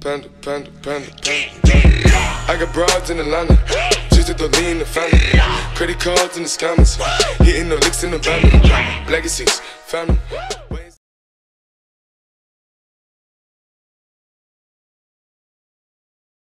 panda, panda, panda, panda. I got broads in Atlanta, just to throw lean in the family. Credit cards in the scammers, hitting no licks in the van. Legacies, family.